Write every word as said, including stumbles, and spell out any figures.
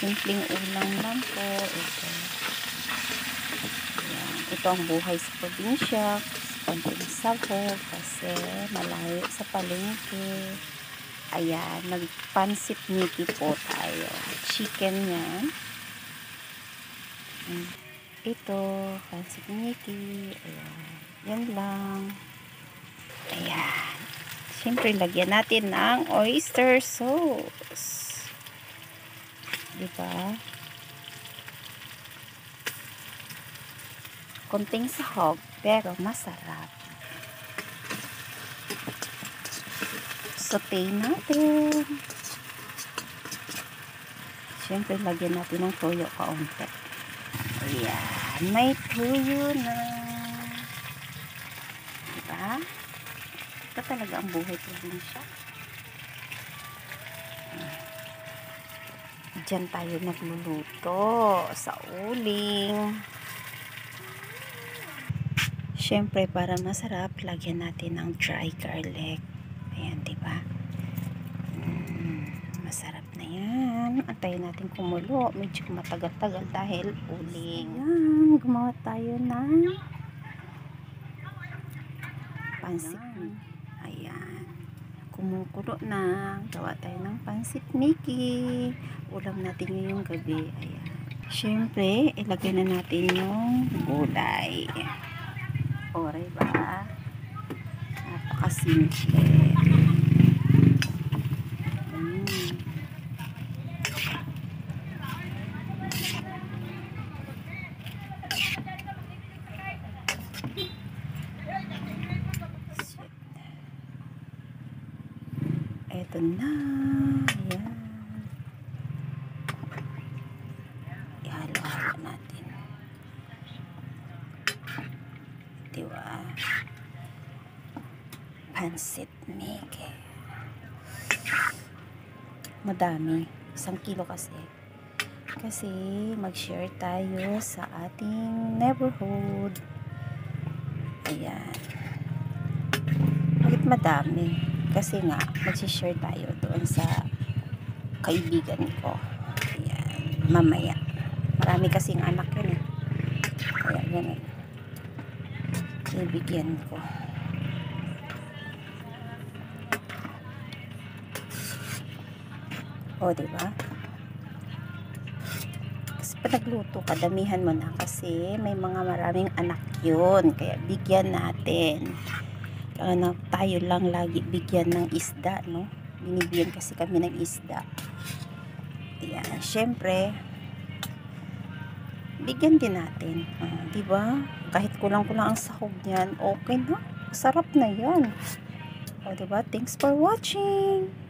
simpleng ulam lang po. Ito. Ayan. Ito ang buhay sa probinsya. Konting sahog kasi malayo sa palengke. Ayan. Nagpansit niki po tayo. Chicken yan. Ito. Pansit niki. Ayan. Yan lang. Ayan. Siyempre, lagyan natin ng oyster sauce. Diba? Konting sahog, pero masarap. Saute natin. Siyempre, lagyan natin ng toyo kaunti. Ayan. May toyo na. Diba? Ito talaga ang buhay probinsya. Diyan tayo nagluluto sa uling. Siyempre, para masarap, lagyan natin ng dry garlic. Ayan, diba? Mm, masarap na yan. Antayin natin kumulo. Medyo matagal-tagal dahil uling. Ayan, gumawa tayo ng pansit. Ayan. Kumukulo na. Gawa tayo ng pansit niki. Ulam natin ngayong gabi. Ayan. Siyempre, ilagay na natin yung gulay. Oray ba? Napakasimple. Mm. Eto na. Ayan. Ihalo-halo natin. Diba? Pansit niki. Madami. Isang kilo kasi. Kasi mag-share tayo sa ating neighborhood. Ayan. Bakit madami? Kasi nga, mag-share tayo doon sa kaibigan ko. Ayan. Mamaya. Marami kasing anak yun eh. Kaya ganun. Ibigyan ko. O, diba? Kasi pag nagluto ka, damihan mo na kasi may mga maraming anak yun. Kaya bigyan natin. Kaya na tayo lang lagi bigyan ng isda, no? Binibigyan kasi kami ng isda. Ayan. Siyempre, bigyan din natin. Uh, diba? Kahit kulang-kulang ang sahog niyan, okay na. Sarap na yan. O, diba? Thanks for watching.